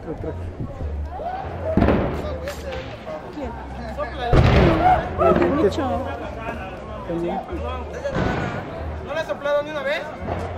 ¿Quién? El Micho. pendiente. ¿No le has soplado ni una vez?